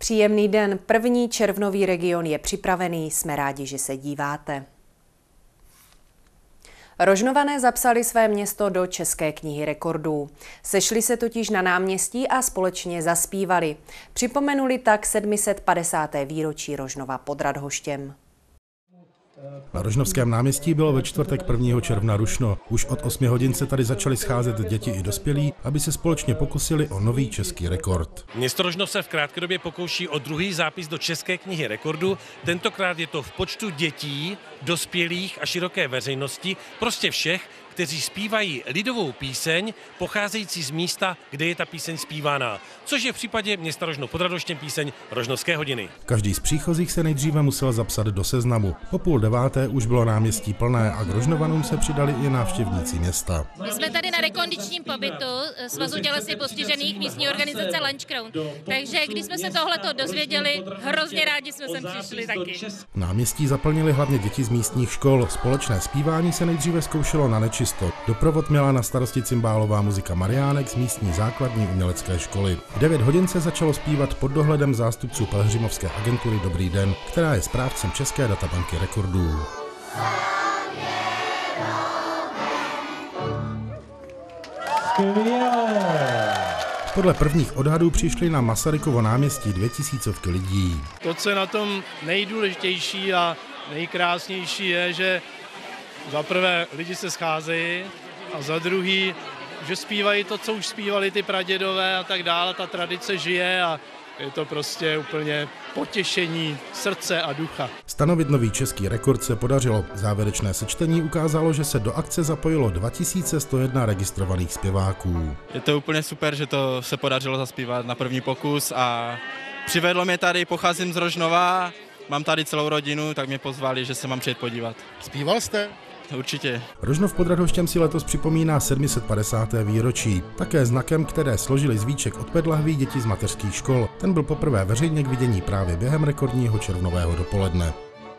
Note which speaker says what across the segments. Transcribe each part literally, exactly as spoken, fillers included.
Speaker 1: Příjemný den, první červnový region je připravený, jsme rádi, že se díváte. Rožnované zapsali své město do České knihy rekordů. Sešli se totiž na náměstí a společně zaspívali. Připomenuli tak sedm set padesáté výročí Rožnova pod Radhoštěm.
Speaker 2: Na Rožnovském náměstí bylo ve čtvrtek prvního června rušno. Už od osmi hodin se tady začaly scházet děti i dospělí, aby se společně pokusili o nový český rekord.
Speaker 3: Město Rožnov se v krátké době pokouší o druhý zápis do České knihy rekordů. Tentokrát je to v počtu dětí, dospělých a široké veřejnosti, prostě všech, kteří zpívají lidovou píseň, pocházející z místa, kde je ta píseň zpívána. Což je v případě města Rožnov pod Radhoštěm píseň Rožnovské hodiny.
Speaker 2: Každý z příchozích se nejdříve musel zapsat do seznamu. Po půl deváté už bylo náměstí plné a k Rožnovanům se přidali i návštěvníci města.
Speaker 4: My jsme tady na rekondičním pobytu Svazu tělesně postižených místní organizace Lunch Crown. Takže když jsme se tohleto dozvěděli, hrozně rádi jsme sem přišli taky.
Speaker 2: Náměstí zaplnili hlavně děti z místních škol. Společné zpívání se nejdříve zkoušelo na nečisto. Doprovod měla na starosti cymbálová muzika Mariánek z místní základní umělecké školy. V devět hodin se začalo zpívat pod dohledem zástupců pelhřimovské agentury Dobrý den, která je správcem České databanky rekordů. Podle prvních odhadů přišli na Masarykovo náměstí dvě tisícovky lidí.
Speaker 5: To, co je na tom nejdůležitější a nejkrásnější, je, že za prvé lidi se scházejí a za druhý, že zpívají to, co už zpívali ty pradědové a tak dále, ta tradice žije a je to prostě úplně potěšení srdce a ducha.
Speaker 2: Stanovit nový český rekord se podařilo. Závěrečné sečtení ukázalo, že se do akce zapojilo dva tisíce sto jedna registrovaných zpěváků.
Speaker 6: Je to úplně super, že to se podařilo zaspívat na první pokus a přivedlo mě tady, pocházím z Rožnova, mám tady celou rodinu, tak mě pozvali, že se mám přijet podívat.
Speaker 2: Zpíval jste?
Speaker 6: Určitě.
Speaker 2: Rožnov pod Radhoštěm si letos připomíná sedm set padesáté výročí. Také znakem, které složili zvíček od PET lahví děti z mateřských škol. Ten byl poprvé veřejně k vidění právě během rekordního červnového dopoledne.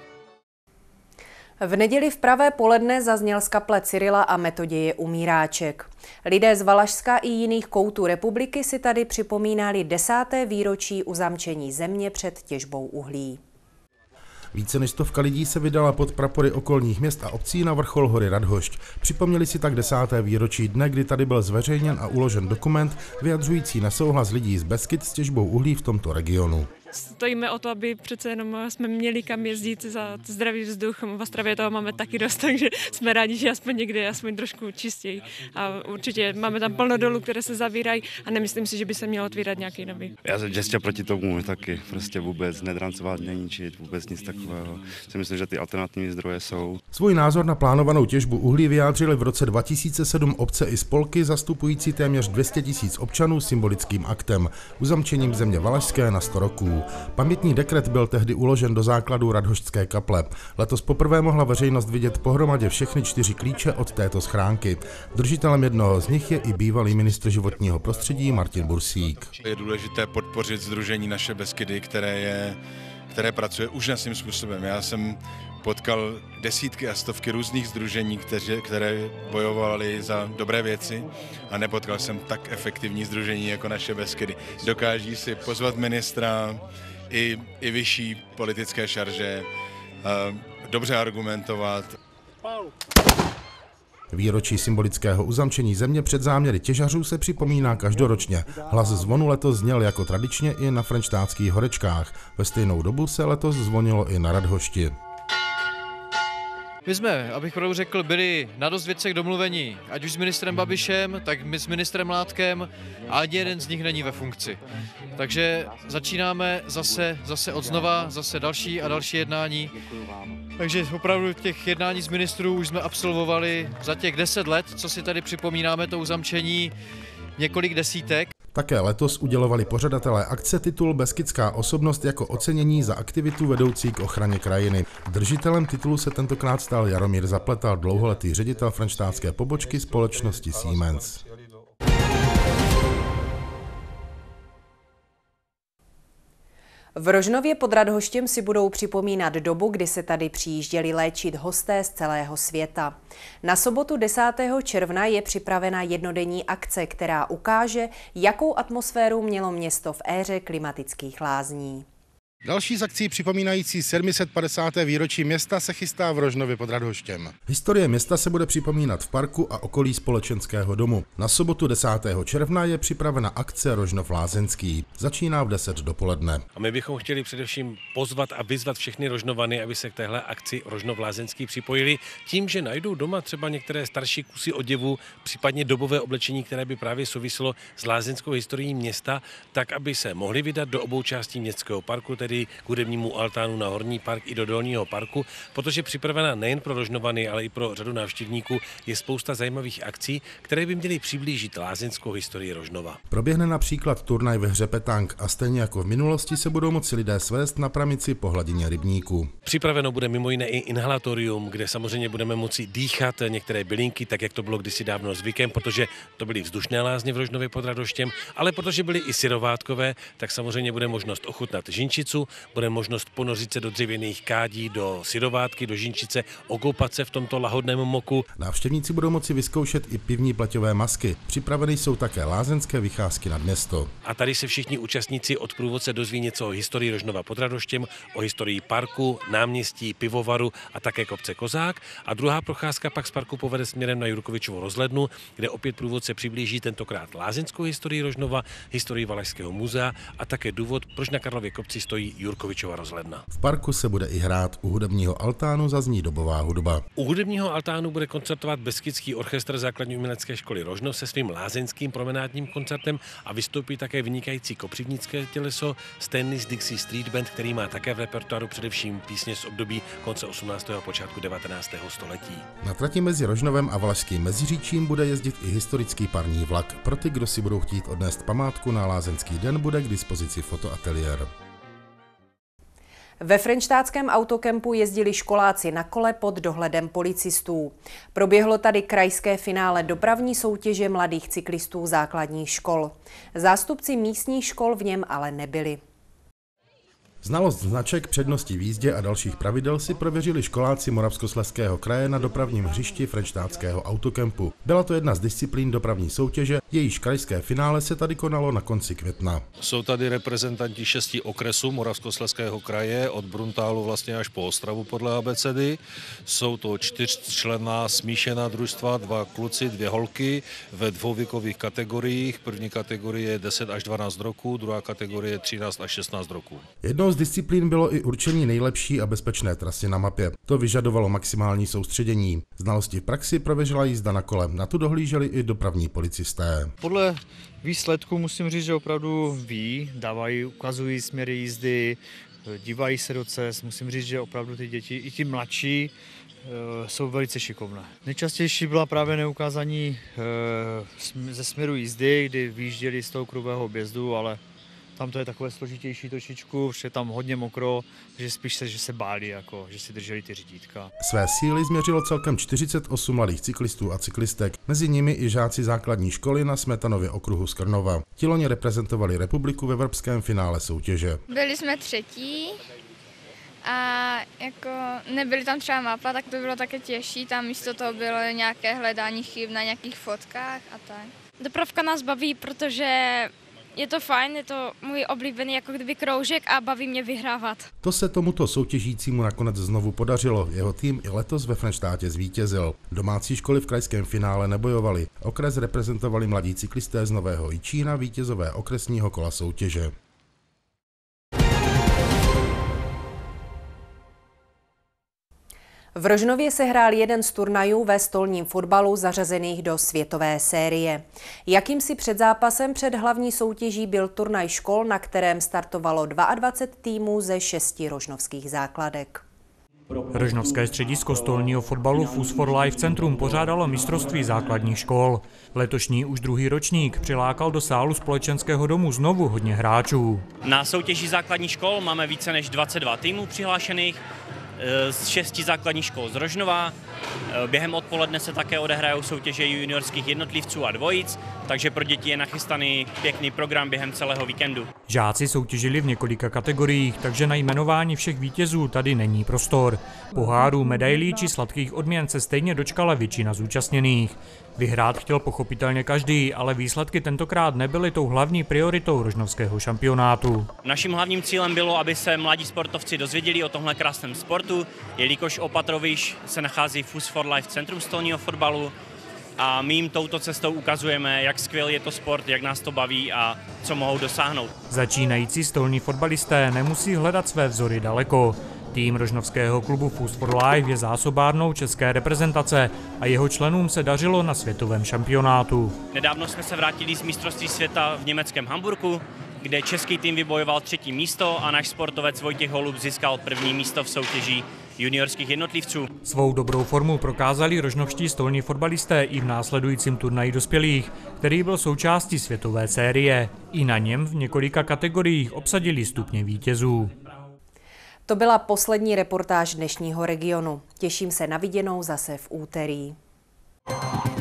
Speaker 1: V neděli v pravé poledne zazněl z kaple Cyrila a Metoděje umíráček. Lidé z Valašska i jiných koutů republiky si tady připomínali desáté výročí uzamčení země před těžbou uhlí.
Speaker 2: Více než stovka lidí se vydala pod prapory okolních měst a obcí na vrchol hory Radhošť. Připomněli si tak desáté výročí dne, kdy tady byl zveřejněn a uložen dokument vyjadřující nesouhlas lidí z Beskyd s těžbou uhlí v tomto regionu.
Speaker 7: Stojíme o to, aby přece jenom jsme měli kam jezdit za zdravý vzduch. V Ostravě toho máme taky dost, takže jsme rádi, že aspoň někde je aspoň trošku čistěji. A určitě máme tam plno dolů, které se zavírají a nemyslím si, že by se mělo otvírat nějaký nový.
Speaker 8: Já jsem čistě proti tomu taky, prostě vůbec nedrancovat, neničit, vůbec nic takového. Si myslím, že ty alternativní zdroje jsou.
Speaker 2: Svůj názor na plánovanou těžbu uhlí vyjádřili v roce dva tisíce sedm obce i spolky zastupující téměř dvě stě tisíc občanů symbolickým aktem, uzamčením země valašské na sto roků. Pamětní dekret byl tehdy uložen do základu Radhošťské kaple. Letos poprvé mohla veřejnost vidět pohromadě všechny čtyři klíče od této schránky. Držitelem jednoho z nich je i bývalý ministr životního prostředí Martin Bursík.
Speaker 9: Je důležité podpořit sdružení Naše Beskydy, které, je, které pracuje úžasným způsobem. Já jsem potkal desítky a stovky různých sdružení, které, které bojovaly za dobré věci a nepotkal jsem tak efektivní sdružení jako Naše Beskydy. Dokáží si pozvat ministra i, i vyšší politické šarže, dobře argumentovat.
Speaker 2: Výročí symbolického uzamčení země před záměry těžařů se připomíná každoročně. Hlas zvonu letos zněl jako tradičně i na Frenštátských horečkách. Ve stejnou dobu se letos zvonilo i na Radhošti.
Speaker 10: My jsme, abych pravdu řekl, byli na dost věcech domluvení, ať už s ministrem Babišem, tak my s ministrem Mládkem a ani jeden z nich není ve funkci. Takže začínáme zase, zase od znova, zase další a další jednání. Takže opravdu těch jednání s ministrů už jsme absolvovali za těch deset let, co si tady připomínáme to uzamčení, několik desítek.
Speaker 2: Také letos udělovali pořadatelé akce titul Beskidská osobnost jako ocenění za aktivitu vedoucí k ochraně krajiny. Držitelem titulu se tentokrát stal Jaromír Zapletal, dlouholetý ředitel frenštátské pobočky společnosti Siemens.
Speaker 1: V Rožnově pod Radhoštěm si budou připomínat dobu, kdy se tady přijížděli léčit hosté z celého světa. Na sobotu desátého června je připravena jednodenní akce, která ukáže, jakou atmosféru mělo město v éře klimatických lázní.
Speaker 2: Další z akcí připomínající sedm set padesáté výročí města se chystá v Rožnově pod Radhoštěm. Historie města se bude připomínat v parku a okolí společenského domu. Na sobotu desátého června je připravena akce Rožnov lázeňský. Začíná v deset dopoledne.
Speaker 3: A my bychom chtěli především pozvat a vyzvat všechny Rožnovany, aby se k téhle akci Rožnov lázeňský připojili tím, že najdou doma třeba některé starší kusy oděvu, případně dobové oblečení, které by právě souviselo s lázeňskou historií města, tak aby se mohli vydat do obou částí městského parku, tedy k hudebnímu altánu na Horní park i do Dolního parku, protože připravena nejen pro Rožnovany, ale i pro řadu návštěvníků je spousta zajímavých akcí, které by měly přiblížit lázeňskou historii Rožnova.
Speaker 2: Proběhne například turnaj ve hře petang a stejně jako v minulosti se budou moci lidé svést na pramici po hladině rybníku.
Speaker 3: Připraveno bude mimo jiné i inhalatorium, kde samozřejmě budeme moci dýchat některé bylinky, tak jak to bylo kdysi dávno zvykem, protože to byly vzdušné lázně v Rožnově pod Radhoštěm, ale protože byly i syrovátkové, tak samozřejmě bude možnost ochutnat žinčicu, bude možnost ponořit se do dřevěných kádí, do syrovátky, do žinčice, okoupat se v tomto lahodném moku.
Speaker 2: Návštěvníci budou moci vyzkoušet i pivní pleťové masky. Připraveny jsou také lázeňské vycházky nad město.
Speaker 3: A tady se všichni účastníci od průvodce dozví něco o historii Rožnova pod Radhoštěm, o historii parku, náměstí, pivovaru a také kopce Kozák. A druhá procházka pak z parku povede směrem na Jurkovičovu rozhlednu, kde opět průvodce přiblíží tentokrát lázeňskou historii Rožnova, historii Valašského muzea a také důvod, proč na Karlově kopci stojí Jurkovičova rozhledna.
Speaker 2: V parku se bude i hrát, u hudebního altánu zazní dobová hudba.
Speaker 3: U hudebního altánu bude koncertovat Beskydský orchestr základní umělecké školy Rožnov se svým lázeňským promenádním koncertem a vystoupí také vynikající kopřivnické těleso Stanley's Dixie Street Band, který má také v repertoáru především písně z období konce osmnáctého a počátku devatenáctého století.
Speaker 2: Na trati mezi Rožnovem a Valašským Meziříčím bude jezdit i historický parní vlak. Pro ty, kdo si budou chtít odnést památku na lázeňský den, bude k dispozici fotoateliér.
Speaker 1: Ve frenštátském autokempu jezdili školáci na kole pod dohledem policistů. Proběhlo tady krajské finále dopravní soutěže mladých cyklistů základních škol. Zástupci místních škol v něm ale nebyli.
Speaker 2: Znalost značek, přednosti v jízdě a dalších pravidel si prověřili školáci Moravskoslezského kraje na dopravním hřišti frenštátského autokempu. Byla to jedna z disciplín dopravní soutěže, jejíž krajské finále se tady konalo na konci května.
Speaker 11: Jsou tady reprezentanti šesti okresů Moravskoslezského kraje, od Bruntálu vlastně až po Ostravu podle abecedy. Jsou to čtyřčlenná smíšená družstva, dva kluci, dvě holky ve dvou věkových kategoriích. První kategorie je deset až dvanáct roků, druhá kategorie je třináct až šestnáct roků.
Speaker 2: Jednou z disciplín bylo i určení nejlepší a bezpečné trasy na mapě. To vyžadovalo maximální soustředění. Znalosti v praxi prověřila jízda na kole. Na tu dohlíželi i dopravní policisté.
Speaker 12: Podle výsledku musím říct, že opravdu ví, dávají, ukazují směry jízdy, dívají se do cest. Musím říct, že opravdu ty děti, i ti mladší, jsou velice šikovné. Nejčastější byla právě neukázání ze směru jízdy, kdy vyjížděli z toho kruhového objezdu, ale tam to je takové složitější trošičku, protože je tam hodně mokro, takže spíš se, že se báli, jako, že si drželi ty řídítka.
Speaker 2: Své síly změřilo celkem čtyřicet osm mladých cyklistů a cyklistek, mezi nimi i žáci základní školy na Smetanově okruhu z Krnova. Ti loni reprezentovali republiku ve evropském finále soutěže.
Speaker 13: Byli jsme třetí a jako nebyly tam třeba mapa, tak to bylo také těžší, tam místo toho bylo nějaké hledání chyb na nějakých fotkách a tak.
Speaker 14: Dopravka nás baví, protože je to fajn, je to můj oblíbený jako kdyby kroužek a baví mě vyhrávat.
Speaker 2: To se tomuto soutěžícímu nakonec znovu podařilo. Jeho tým i letos ve Frenštátě zvítězil. Domácí školy v krajském finále nebojovaly. Okres reprezentovali mladí cyklisté z Nového Jičína, vítězové okresního kola soutěže.
Speaker 1: V Rožnově se hrál jeden z turnajů ve stolním fotbalu zařazených do světové série. Jakýmsi předzápasem před hlavní soutěží byl turnaj škol, na kterém startovalo dvacet dva týmů ze šesti rožnovských základek.
Speaker 15: Rožnovské středisko stolního fotbalu Fus for Life Centrum pořádalo mistrovství základních škol. Letošní už druhý ročník přilákal do sálu společenského domu znovu hodně hráčů.
Speaker 16: Na soutěži základních škol máme více než dvacet dva týmů přihlášených z šesti základních škol z Rožnova. Během odpoledne se také odehrajou soutěže juniorských jednotlivců a dvojic, takže pro děti je nachystaný pěkný program během celého víkendu.
Speaker 15: Žáci soutěžili v několika kategoriích, takže na jmenování všech vítězů tady není prostor. Pohárů, medailí či sladkých odměn se stejně dočkala většina zúčastněných. Vyhrát chtěl pochopitelně každý, ale výsledky tentokrát nebyly tou hlavní prioritou rožnovského šampionátu.
Speaker 16: Naším hlavním cílem bylo, aby se mladí sportovci dozvěděli o tomhle krásném sportu, jelikož Opatroviš se nachází v Fus for Life centrum stolního fotbalu a my jim touto cestou ukazujeme, jak skvělý je to sport, jak nás to baví a co mohou dosáhnout.
Speaker 15: Začínající stolní fotbalisté nemusí hledat své vzory daleko. Tým rožnovského klubu Fus for Life je zásobárnou české reprezentace a jeho členům se dařilo na světovém šampionátu.
Speaker 16: Nedávno jsme se vrátili z mistrovství světa v německém Hamburku, kde český tým vybojoval třetí místo a náš sportovec Vojtěch Holub získal první místo v soutěži juniorských jednotlivců.
Speaker 15: Svou dobrou formu prokázali rožnovští stolní fotbalisté i v následujícím turnaji dospělých, který byl součástí světové série. I na něm v několika kategoriích obsadili stupně vítězů.
Speaker 1: To byla poslední reportáž dnešního Regionu. Těším se na viděnou zase v úterý.